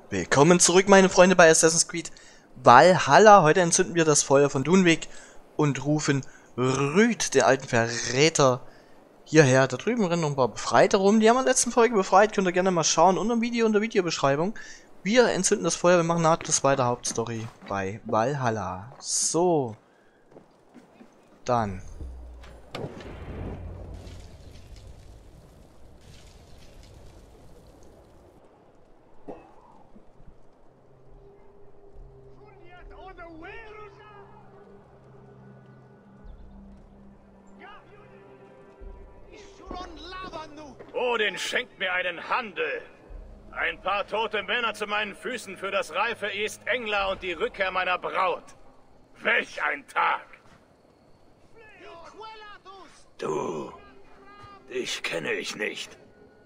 Willkommen zurück, meine Freunde, bei Assassin's Creed Valhalla. Heute entzünden wir das Feuer von Dunweg und rufen Rüd, den alten Verräter, hierher. Da drüben rennen noch ein paar Befreite rum. Die haben wir in der letzten Folge befreit. Könnt ihr gerne mal schauen unter dem Video, in der Videobeschreibung. Wir entzünden das Feuer. Wir machen nahtlos weiter Hauptstory bei Valhalla. So. Dann. Odin schenkt mir einen Handel. Ein paar tote Männer zu meinen Füßen für das reife East Engla und die Rückkehr meiner Braut. Welch ein Tag! Du, dich kenne ich nicht.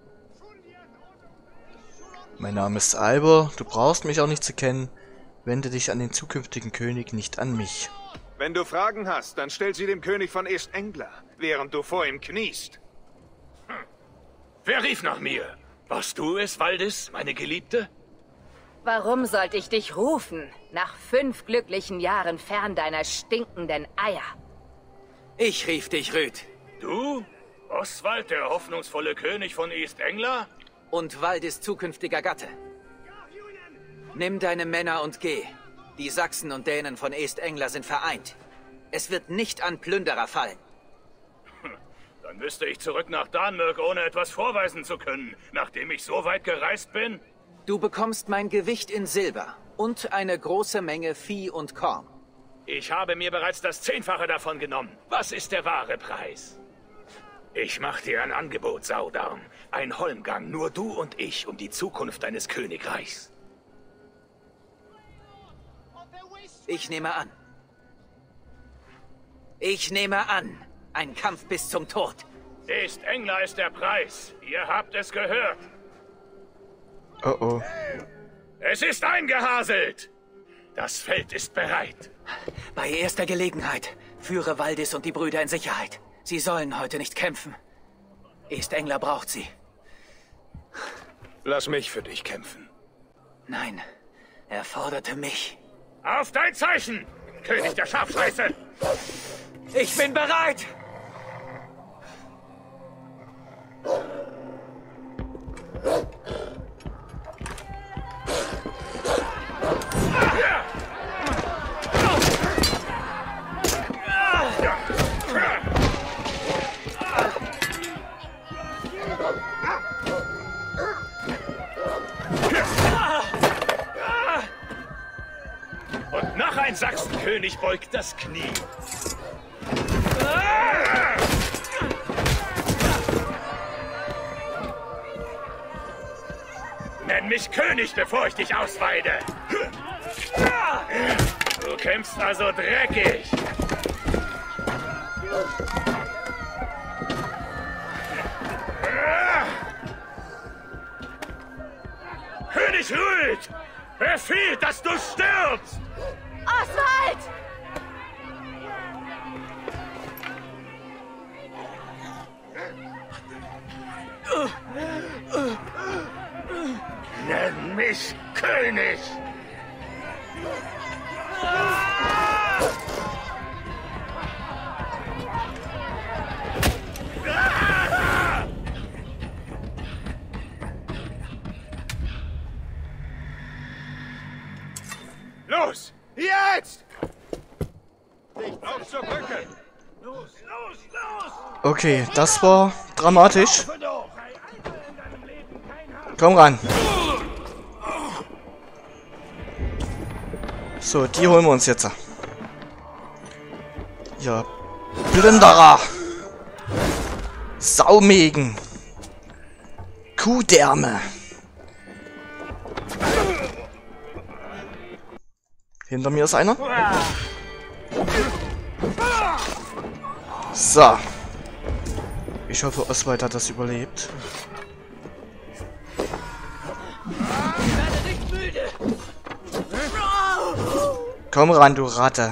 Mein Name ist Alber. Du brauchst mich auch nicht zu kennen. Wende dich an den zukünftigen König, nicht an mich. Wenn du Fragen hast, dann stell sie dem König von East Engla, während du vor ihm kniest. Wer rief nach mir? Warst du es, Valdis, meine Geliebte? Warum sollte ich dich rufen, nach 5 glücklichen Jahren fern deiner stinkenden Eier? Ich rief dich, Rüd. Du? Oswald, der hoffnungsvolle König von East Engla? Und Valdis zukünftiger Gatte. Nimm deine Männer und geh. Die Sachsen und Dänen von East Engla sind vereint. Es wird nicht an Plünderer fallen. Dann müsste ich zurück nach Danmörk, ohne etwas vorweisen zu können, nachdem ich so weit gereist bin? Du bekommst mein Gewicht in Silber und eine große Menge Vieh und Korn. Ich habe mir bereits das 10-fache davon genommen. Was ist der wahre Preis? Ich mach dir ein Angebot, Saudarm. Ein Holmgang, nur du und ich, um die Zukunft deines Königreichs. Ich nehme an. Ein Kampf bis zum Tod. East Engla ist der Preis. Ihr habt es gehört. Oh oh. Es ist eingehaselt. Das Feld ist bereit. Bei erster Gelegenheit führe Valdis und die Brüder in Sicherheit. Sie sollen heute nicht kämpfen. East Engla braucht sie. Lass mich für dich kämpfen. Nein, er forderte mich. Auf dein Zeichen, König der Scharfscheiße! Ich bin bereit! Und noch ein Sachsenkönig beugt das Knie. Nenn mich König, bevor ich dich ausweide. Du kämpfst also dreckig. König Rüd! Befiehlt, dass du stirbst! Oswald! Nenn mich König! Los! Jetzt! Auf zur Brücke! Los, los, los! Okay, das war dramatisch. Komm ran. So, die holen wir uns jetzt. Ja, Plünderer. Saumägen. Kuhdärme. Hinter mir ist einer. So. Ich hoffe, Oswald hat das überlebt. Komm ran, du Ratte.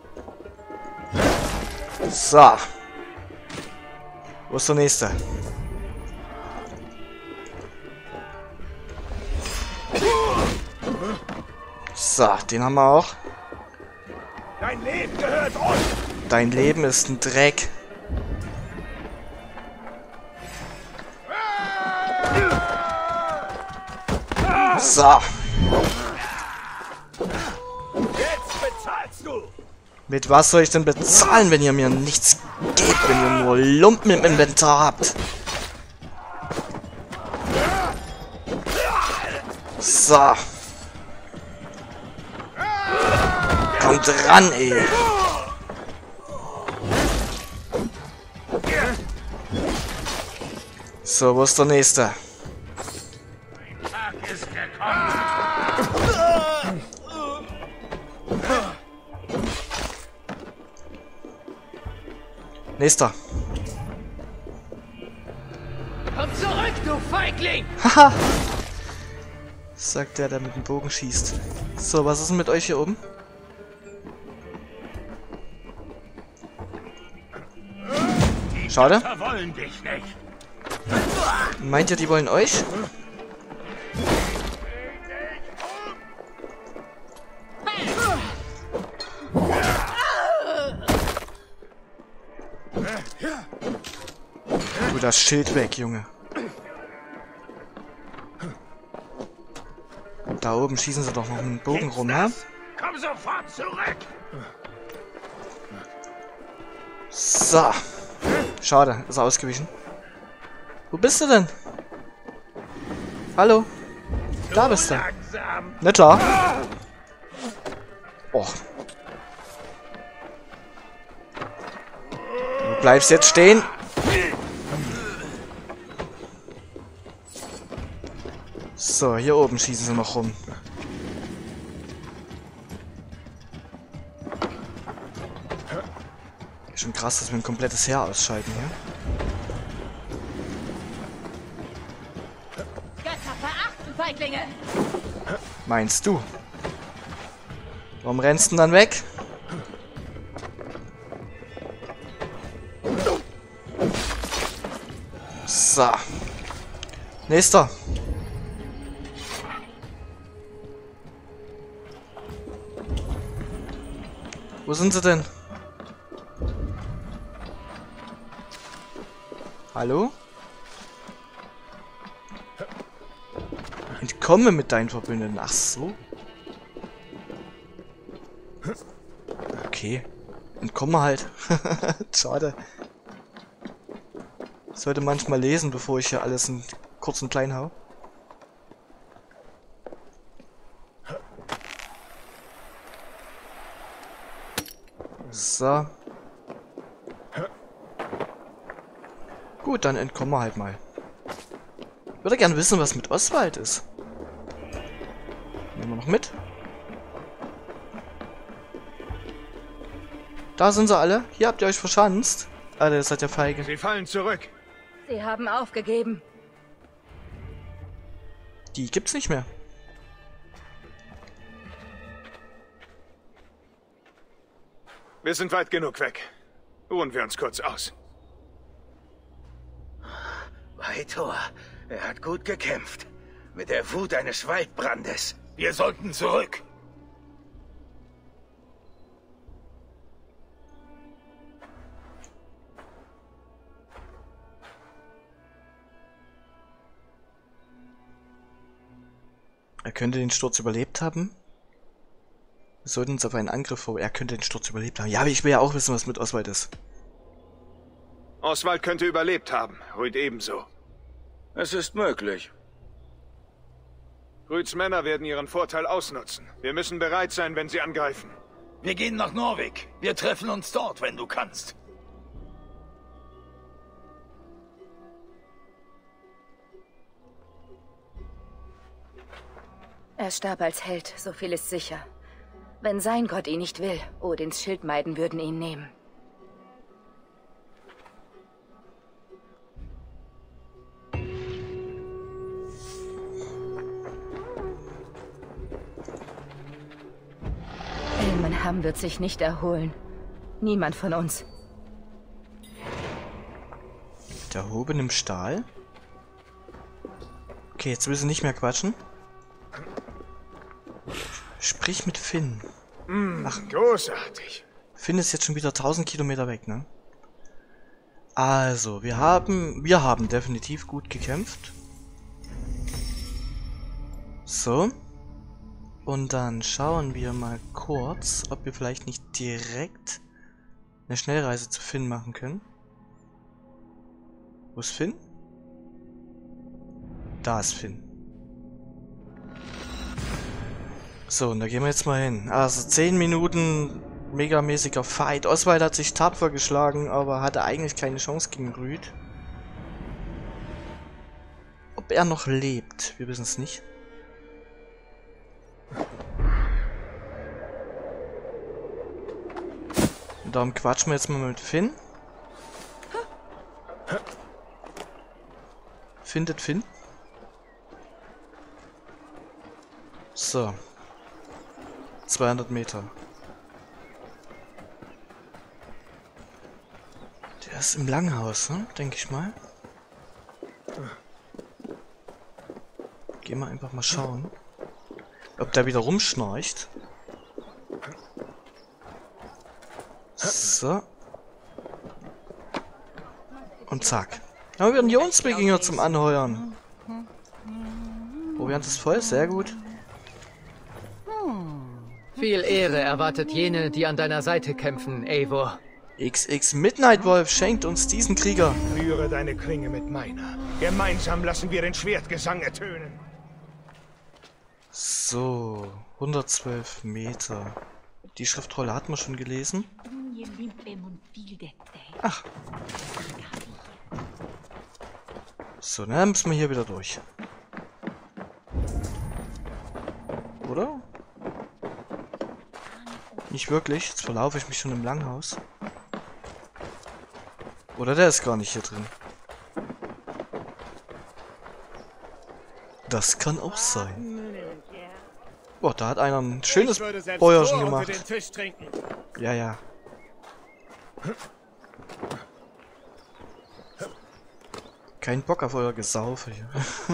So. Wo ist der nächste? So, den haben wir auch. Dein Leben gehört uns! Dein Leben ist ein Dreck. So. Jetzt bezahlst du! Mit was soll ich denn bezahlen, wenn ihr mir nichts gebt, wenn ihr nur Lumpen im Inventar habt? So. Kommt ran, ey. So, wo ist der nächste? Nächster. Komm zurück, du Feigling! Haha. Sagt der mit dem Bogen schießt. So, was ist denn mit euch hier oben? Schade. Wollen dich nicht. Meint ihr, die wollen euch? Du, das Schild weg, Junge. Da oben schießen sie doch noch einen Bogen rum, ne? Komm sofort zurück! So. Schade, ist er ausgewichen. Wo bist du denn? Hallo? Da bist du. Langsam! Netter. Oh. Du bleibst jetzt stehen. So, hier oben schießen sie noch rum. Schon krass, dass wir ein komplettes Heer ausschalten hier. Götter verachten Feiglinge! Meinst du? Warum rennst du denn dann weg? So. Nächster. Wo sind sie denn? Hallo? Entkomme mit deinen Verbündeten. Ach so. Okay. Entkomme halt. Schade. Ich sollte manchmal lesen, bevor ich hier alles in kurz und klein hau. So. Gut, dann entkommen wir halt mal. Ich würde gerne wissen, was mit Oswald ist. Nehmen wir noch mit. Da sind sie alle. Hier habt ihr euch verschanzt. Alter, ihr seid ja feige. Sie fallen zurück. Sie haben aufgegeben. Die gibt's nicht mehr. Wir sind weit genug weg. Ruhen wir uns kurz aus. Weitor, er hat gut gekämpft. Mit der Wut eines Waldbrandes. Wir sollten zurück. Er könnte den Sturz überlebt haben. Wir sollten uns auf einen Angriff vor. Er könnte den Sturz überlebt haben. Ja, aber ich will ja auch wissen, was mit Oswald ist. Oswald könnte überlebt haben. Rüd ebenso. Es ist möglich. Rüds Männer werden ihren Vorteil ausnutzen. Wir müssen bereit sein, wenn sie angreifen. Wir gehen nach Norwig. Wir treffen uns dort, wenn du kannst. Er starb als Held, so viel ist sicher. Wenn sein Gott ihn nicht will, Odins Schildmeiden würden ihn nehmen. Ilmenham wird sich nicht erholen. Niemand von uns. Mit erhobenem Stahl? Okay, jetzt will sie nicht mehr quatschen. Sprich mit Finn. Ach, großartig. Finn ist jetzt schon wieder 1000 Kilometer weg, ne? Also, wir haben definitiv gut gekämpft. So. Und dann schauen wir mal kurz, ob wir vielleicht nicht direkt eine Schnellreise zu Finn machen können. Wo ist Finn? Da ist Finn. So, und da gehen wir jetzt mal hin. Also 10 Minuten megamäßiger Fight. Oswald hat sich tapfer geschlagen, aber hatte eigentlich keine Chance gegen Rüd. Ob er noch lebt, wir wissen es nicht. Und darum quatschen wir jetzt mal mit Finn. Findet Finn. So. 200 Meter. Der ist im Langhaus, ne? Denke ich mal. Gehen wir einfach mal schauen, ob der wieder rumschnarcht. So. Und zack. Da haben wir einen Jonswikinger zum Anheuern. Proviant ist voll, sehr gut. Viel Ehre erwartet jene, die an deiner Seite kämpfen, Eivor. XX Midnight Wolf schenkt uns diesen Krieger. Rühre deine Klinge mit meiner. Gemeinsam lassen wir den Schwertgesang ertönen. So, 112 Meter. Die Schriftrolle hatten wir schon gelesen. Ach. So, dann müssen wir hier wieder durch. Oder? Nicht wirklich, jetzt verlaufe ich mich schon im Langhaus. Oder der ist gar nicht hier drin. Das kann auch sein. Boah, da hat einer ein schönes Bäuerchen gemacht. Ja, ja. Kein Bock auf euer Gesaufe hier.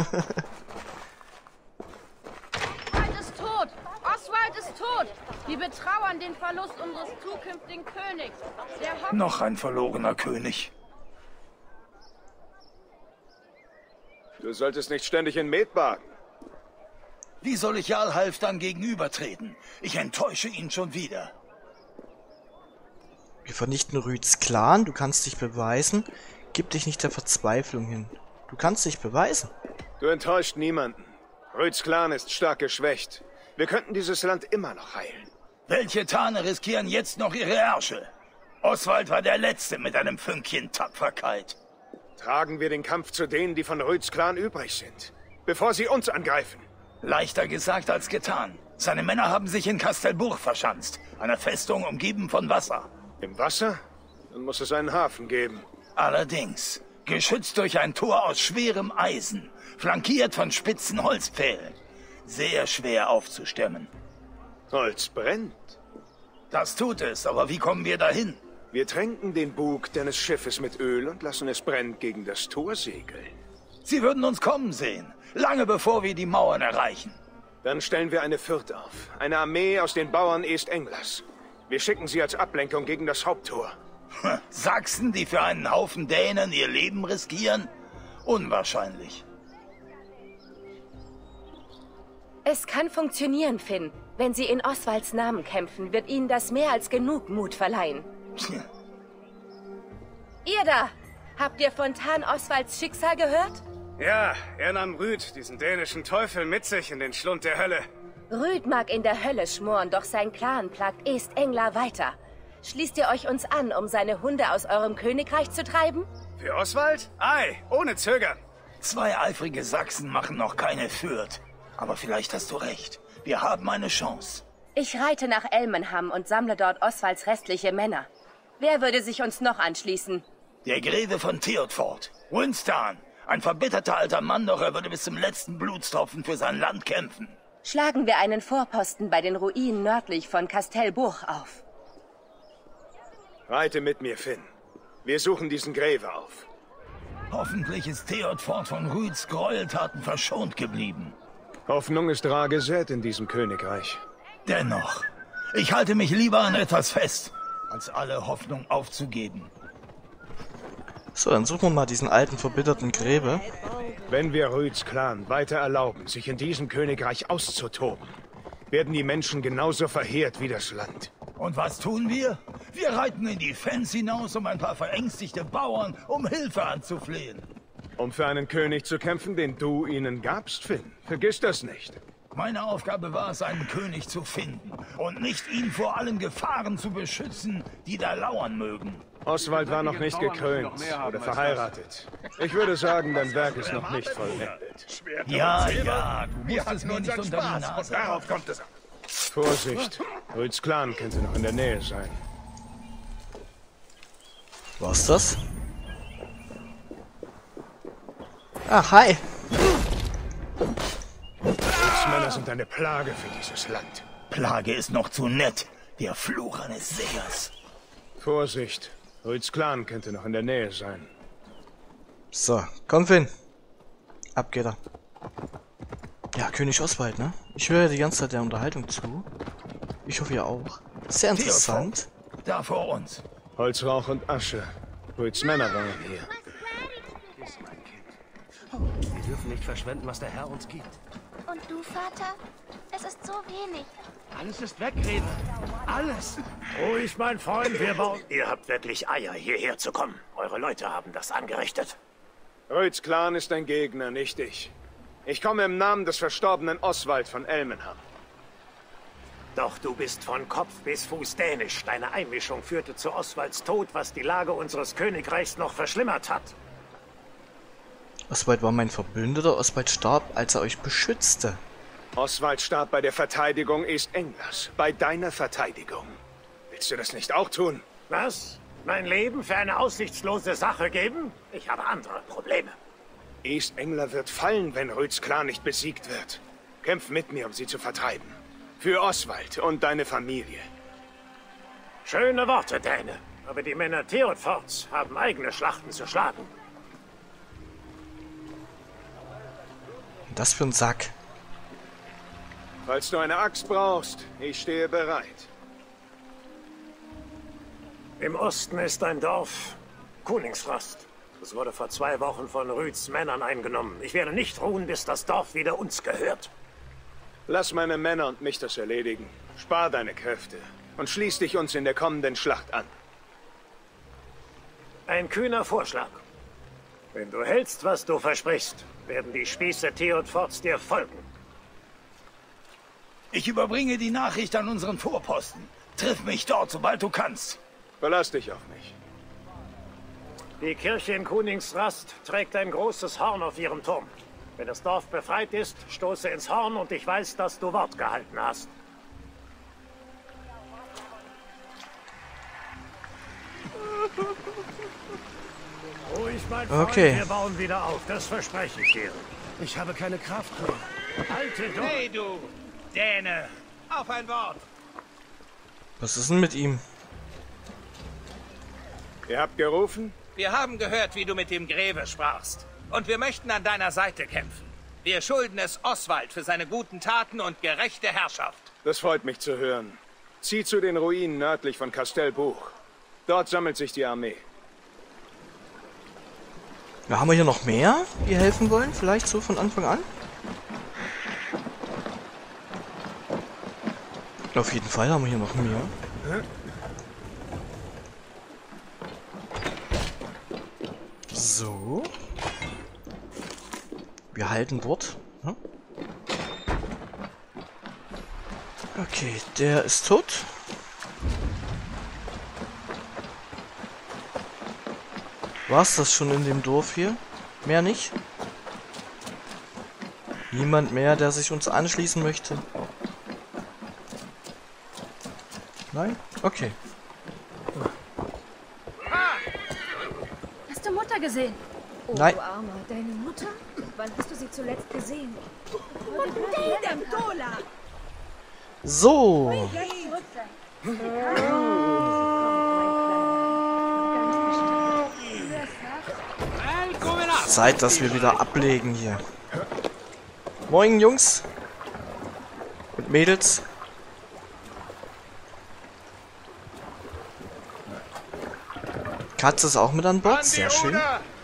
Oswald ist tot! Oswald ist tot! Wir betrauern den Verlust unseres zukünftigen Königs. Noch ein verlorener König. Du solltest nicht ständig in Met baden. Wie soll ich Jarl Halfdan gegenübertreten? Ich enttäusche ihn schon wieder. Wir vernichten Rüds Clan, du kannst dich beweisen. Gib dich nicht der Verzweiflung hin. Du kannst dich beweisen. Du enttäuscht niemanden. Rüds Clan ist stark geschwächt. Wir könnten dieses Land immer noch heilen. Welche Tane riskieren jetzt noch ihre Ärsche? Oswald war der Letzte mit einem Fünkchen Tapferkeit. Tragen wir den Kampf zu denen, die von Rüds Clan übrig sind, bevor sie uns angreifen. Leichter gesagt als getan. Seine Männer haben sich in Kastelburg verschanzt, einer Festung umgeben von Wasser. Im Wasser? Dann muss es einen Hafen geben. Allerdings, geschützt durch ein Tor aus schwerem Eisen, flankiert von spitzen Holzpfählen. Sehr schwer aufzustemmen. Holz brennt. Das tut es, aber wie kommen wir dahin? Wir tränken den Bug deines Schiffes mit Öl und lassen es brennend gegen das Tor segeln. Sie würden uns kommen sehen, lange bevor wir die Mauern erreichen. Dann stellen wir eine Fürth auf, eine Armee aus den Bauern East-Englers. Wir schicken sie als Ablenkung gegen das Haupttor. Sachsen, die für einen Haufen Dänen ihr Leben riskieren? Unwahrscheinlich. Es kann funktionieren, Finn. Wenn Sie in Oswalds Namen kämpfen, wird Ihnen das mehr als genug Mut verleihen. Ihr da! Habt ihr von Tan Oswalds Schicksal gehört? Ja, er nahm Rüd, diesen dänischen Teufel, mit sich in den Schlund der Hölle. Rüd mag in der Hölle schmoren, doch sein Clan plagt East-Engler weiter. Schließt ihr euch uns an, um seine Hunde aus eurem Königreich zu treiben? Für Oswald? Ei, ohne Zögern. 2 eifrige Sachsen machen noch keine Fürth. Aber vielleicht hast du recht. Wir haben eine Chance. Ich reite nach Elmenham und sammle dort Oswalds restliche Männer. Wer würde sich uns noch anschließen? Der Greve von Theodford. Winston. Ein verbitterter alter Mann, doch er würde bis zum letzten Blutstropfen für sein Land kämpfen. Schlagen wir einen Vorposten bei den Ruinen nördlich von Kastelburg auf. Reite mit mir, Finn. Wir suchen diesen Greve auf. Hoffentlich ist Theodford von Rüds Gräueltaten verschont geblieben. Hoffnung ist rar gesät in diesem Königreich. Dennoch, ich halte mich lieber an etwas fest, als alle Hoffnung aufzugeben. So, dann suchen wir mal diesen alten, verbitterten Gräbe. Wenn wir Rüds Clan weiter erlauben, sich in diesem Königreich auszutoben, werden die Menschen genauso verheert wie das Land. Und was tun wir? Wir reiten in die Fens hinaus, um ein paar verängstigte Bauern um Hilfe anzuflehen. Um für einen König zu kämpfen, den du ihnen gabst, Finn. Vergiss das nicht. Meine Aufgabe war es, einen König zu finden und nicht ihn vor allen Gefahren zu beschützen, die da lauern mögen. Oswald war noch nicht gekrönt oder verheiratet. Ich würde sagen, dein Werk ist noch nicht vollendet. Ja, du musst es mir nicht unter die Nase. Darauf kommt es an. Vorsicht, Rüds Clan könnte noch in der Nähe sein. Was das? Ah, hi. Rüds Männer sind eine Plage für dieses Land. Plage ist noch zu nett. Der Fluch eines Sehers. Vorsicht, Rüds Clan könnte noch in der Nähe sein. So, komm Finn. Ab geht er. Ja, König Oswald, ne? Ich höre ja die ganze Zeit der Unterhaltung zu. Ich hoffe ihr auch. Sehr interessant. Da vor uns. Holzrauch und Asche. Rüds Männer waren hier. Wir dürfen nicht verschwenden, was der Herr uns gibt. Und du, Vater? Es ist so wenig. Alles ist wegreden. Alles. Ruhig, mein Freund, wir bauen... Ihr habt wirklich Eier, hierher zu kommen. Eure Leute haben das angerichtet. Rüds Clan ist ein Gegner, nicht ich. Ich komme im Namen des verstorbenen Oswald von Elmenham. Doch du bist von Kopf bis Fuß dänisch. Deine Einmischung führte zu Oswalds Tod, was die Lage unseres Königreichs noch verschlimmert hat. Oswald war mein Verbündeter. Oswald starb, als er euch beschützte. Oswald starb bei der Verteidigung East-Englas. Bei deiner Verteidigung. Willst du das nicht auch tun? Was? Mein Leben für eine aussichtslose Sache geben? Ich habe andere Probleme. East-Engler wird fallen, wenn Rüds Clan nicht besiegt wird. Kämpf mit mir, um sie zu vertreiben. Für Oswald und deine Familie. Schöne Worte, Däne. Aber die Männer Theodforts haben eigene Schlachten zu schlagen. Das für ein Sack. Falls du eine Axt brauchst, ich stehe bereit. Im Osten ist ein Dorf, Koningsfrost. Es wurde vor 2 Wochen von Rüds Männern eingenommen. Ich werde nicht ruhen, bis das Dorf wieder uns gehört. Lass meine Männer und mich das erledigen. Spar deine Kräfte und schließ dich uns in der kommenden Schlacht an. Ein kühner Vorschlag. Wenn du hältst, was du versprichst, werden die Spieße Theodforts dir folgen. Ich überbringe die Nachricht an unseren Vorposten. Triff mich dort, sobald du kannst. Verlass dich auf mich. Die Kirche in Koningsrast trägt ein großes Horn auf ihrem Turm. Wenn das Dorf befreit ist, stoße ins Horn und ich weiß, dass du Wort gehalten hast. Ruhig, mein Freund, okay. Wir bauen wieder auf, das verspreche ich dir. Ich habe keine Kraft mehr. Halte durch! Hey, du Däne! Auf ein Wort! Was ist denn mit ihm? Ihr habt gerufen? Wir haben gehört, wie du mit dem Greve sprachst. Und wir möchten an deiner Seite kämpfen. Wir schulden es Oswald für seine guten Taten und gerechte Herrschaft. Das freut mich zu hören. Zieh zu den Ruinen nördlich von Kastelbuch. Dort sammelt sich die Armee. Ja, haben wir hier noch mehr, die helfen wollen? Vielleicht so von Anfang an? Auf jeden Fall haben wir hier noch mehr. So. Wir halten Wort. Hm? Okay, der ist tot. War's das schon in dem Dorf hier? Mehr nicht? Niemand mehr, der sich uns anschließen möchte? Nein? Okay. Hast du Mutter gesehen? Oh, Nein. du Armer, deine Mutter? Wann hast du sie zuletzt gesehen? So. Zeit, dass wir wieder ablegen hier. Moin, Jungs. Und Mädels. Katze ist auch mit an Bord. Sehr schön.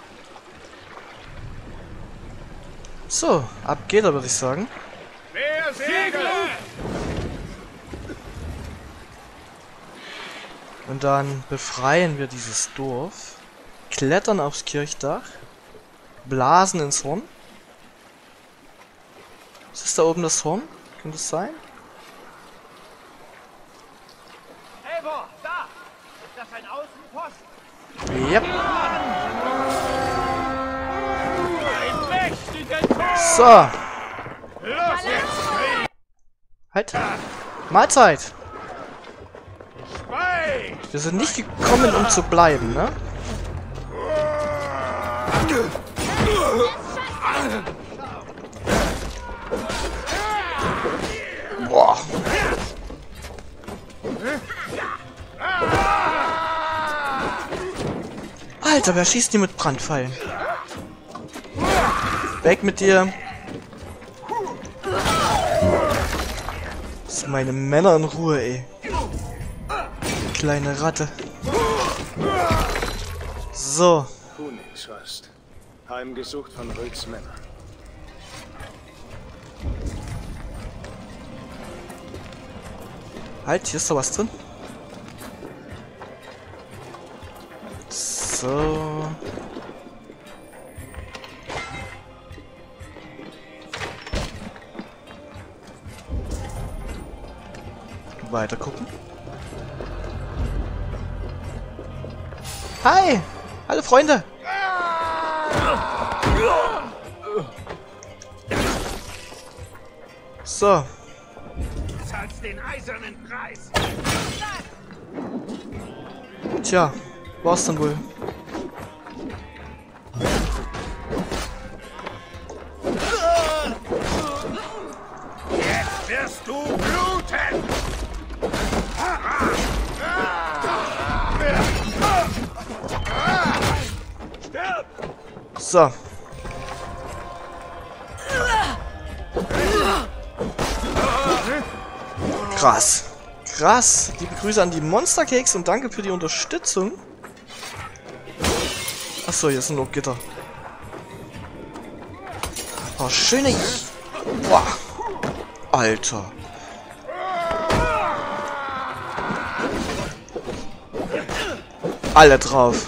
So, ab geht er, würde ich sagen. Mehr Segel! Und dann befreien wir dieses Dorf. Klettern aufs Kirchdach. Blasen ins Horn. Ist das da oben das Horn? Könnte es sein? Eivor, da! Ist das ein Außenpost? Yep. Ein mächtiger Tor! So. Los jetzt! Halt. Mahlzeit. Schweig! Wir sind nicht gekommen, um zu bleiben, ne? Boah. Alter, wer schießt die mit Brandpfeilen? Weg mit dir. Lass meine Männer in Ruhe, ey. Kleine Ratte. So. Königsrast. Heimgesucht von Röds Männern. Halt, hier ist doch was drin. So. Weiter gucken. Hi! Hallo Freunde! So. Zahlst den eisernen Preis. Tja, war's dann wohl. Jetzt wirst du bluten! Stirb! So. Krass. Krass. Liebe Grüße an die Monstercakes und danke für die Unterstützung. Achso, hier sind noch Gitter. Oh, schöne... Boah. Alter. Alle drauf.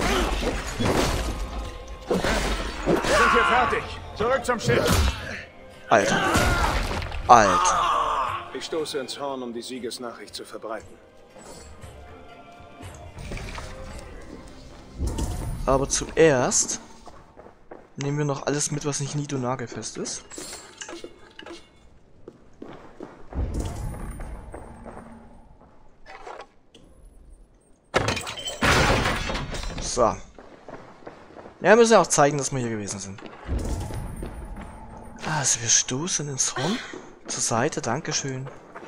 Wir sind hier fertig. Zurück zum Schiff. Alter. Alter. Ich stoße ins Horn, um die Siegesnachricht zu verbreiten. Aber zuerst nehmen wir noch alles mit, was nicht nied- und nagelfest ist. So. Ja, wir müssen ja auch zeigen, dass wir hier gewesen sind. Also wir stoßen ins Horn. Zur Seite, dankeschön.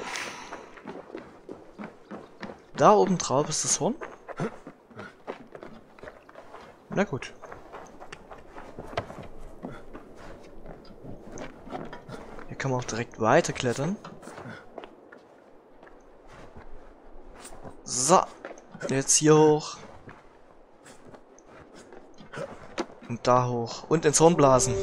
Da oben drauf ist das Horn. Na gut. Hier kann man auch direkt weiterklettern. So. Jetzt hier hoch. Und da hoch. Und ins Horn blasen.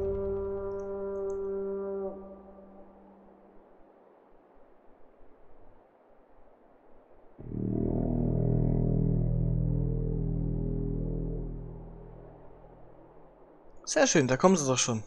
Sehr schön, da kommen sie doch schon.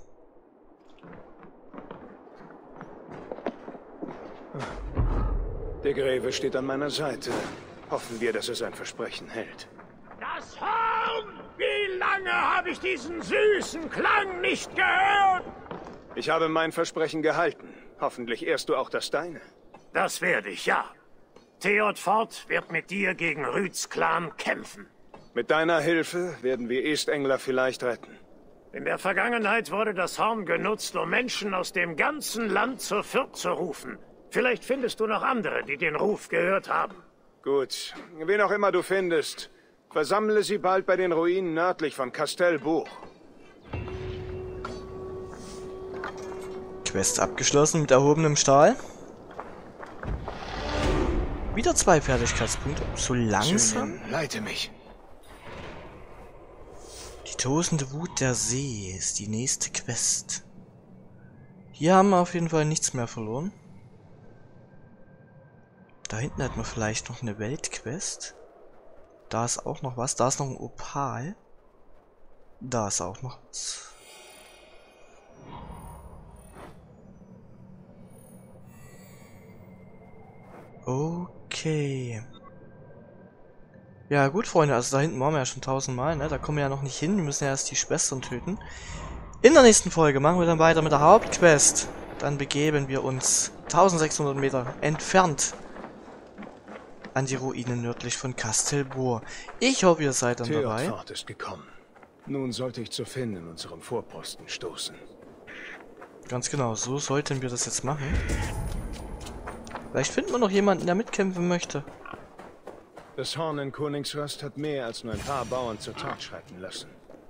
Der Greve steht an meiner Seite. Hoffen wir, dass er sein Versprechen hält. Das Horn! Wie lange habe ich diesen süßen Klang nicht gehört? Ich habe mein Versprechen gehalten. Hoffentlich ehrst du auch das deine. Das werde ich, ja. Theodfort wird mit dir gegen Rüds Clan kämpfen. Mit deiner Hilfe werden wir Estengler vielleicht retten. In der Vergangenheit wurde das Horn genutzt, um Menschen aus dem ganzen Land zur Fürth zu rufen. Vielleicht findest du noch andere, die den Ruf gehört haben. Gut, wen auch immer du findest, versammle sie bald bei den Ruinen nördlich von Kastel Buch. Quest abgeschlossen mit erhobenem Stahl. Wieder 2 Fertigkeitspunkte. So langsam. Schön, leite mich. Die tosende Wut der See ist die nächste Quest. Hier haben wir auf jeden Fall nichts mehr verloren. Da hinten hätten wir vielleicht noch eine Weltquest. Da ist auch noch was. Da ist noch ein Opal. Da ist auch noch was. Okay. Ja gut, Freunde, also da hinten waren wir ja schon 1000-mal, ne? Da kommen wir ja noch nicht hin. Wir müssen ja erst die Schwestern töten. In der nächsten Folge machen wir dann weiter mit der Hauptquest. Dann begeben wir uns 1600 Meter entfernt an die Ruinen nördlich von Castelbohr. Ich hoffe, ihr seid dann dabei. Theodfahrt ist gekommen. Nun sollte ich zu Finn in unserem Vorposten stoßen. Ganz genau, so sollten wir das jetzt machen. Vielleicht finden wir noch jemanden, der mitkämpfen möchte. Das Horn in Königsröst hat mehr als nur ein paar Bauern zur Tat schreiten lassen.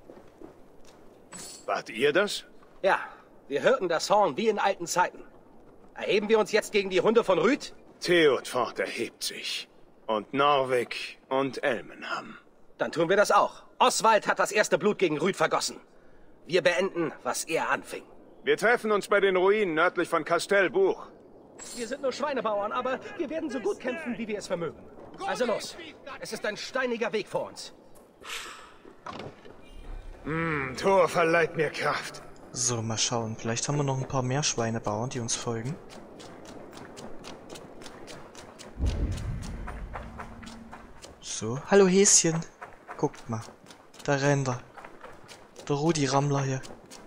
Wart ihr das? Ja, wir hörten das Horn wie in alten Zeiten. Erheben wir uns jetzt gegen die Hunde von Rüd? Theodfahrt erhebt sich. Und Norwig und Elmenham. Dann tun wir das auch. Oswald hat das erste Blut gegen Rüd vergossen. Wir beenden, was er anfing. Wir treffen uns bei den Ruinen nördlich von Castelbohr. Wir sind nur Schweinebauern, aber wir werden so gut kämpfen, wie wir es vermögen. Also los, es ist ein steiniger Weg vor uns. Thor verleiht mir Kraft. So, mal schauen. Vielleicht haben wir noch ein paar mehr Schweinebauern, die uns folgen. So, hallo Häschen. Guckt mal. Da rennt er. Der Rudi Rammler hier.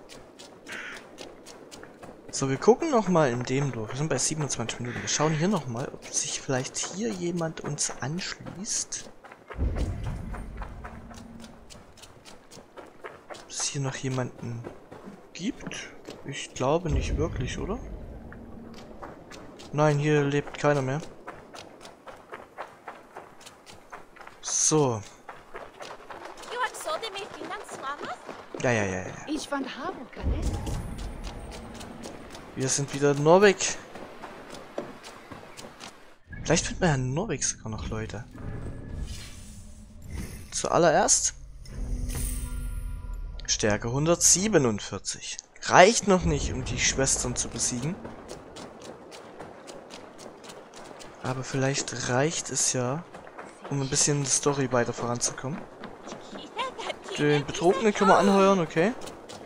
So, wir gucken nochmal in dem durch. Wir sind bei 27 Minuten. Wir schauen hier nochmal, ob sich vielleicht hier jemand uns anschließt. Ob es hier noch jemanden gibt? Ich glaube nicht wirklich, oder? Nein, hier lebt keiner mehr. So. Ja. Ich fand Haruka, ne? Wir sind wieder in Norweg. Vielleicht finden wir ja in Norweg sogar noch Leute. Zuallererst Stärke 147. Reicht noch nicht, um die Schwestern zu besiegen. Aber vielleicht reicht es ja, um ein bisschen in die Story weiter voranzukommen. Den Betrunkenen können wir anheuern, okay.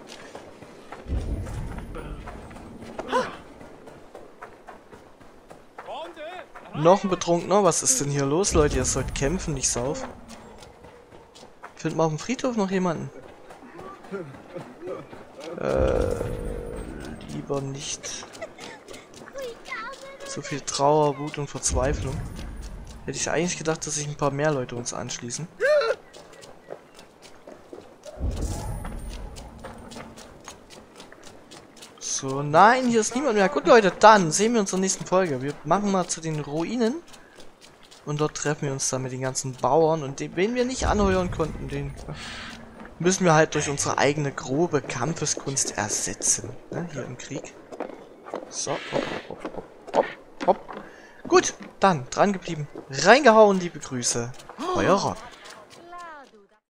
Noch ein Betrunkener? Was ist denn hier los, Leute? Ihr sollt kämpfen, nicht saufen. Finden wir auf dem Friedhof noch jemanden? Lieber nicht. So viel Trauer, Wut und Verzweiflung. Hätte ich eigentlich gedacht, dass sich ein paar mehr Leute uns anschließen. So, nein, hier ist niemand mehr. Gut, Leute, dann sehen wir uns in der nächsten Folge. Wir machen mal zu den Ruinen. Und dort treffen wir uns dann mit den ganzen Bauern. Und den, wen wir nicht anheuern konnten, den müssen wir halt durch unsere eigene grobe Kampfeskunst ersetzen. Ne, hier im Krieg. So, hopp. Gut, dann dran geblieben. Reingehauen, liebe Grüße. Euer Rob.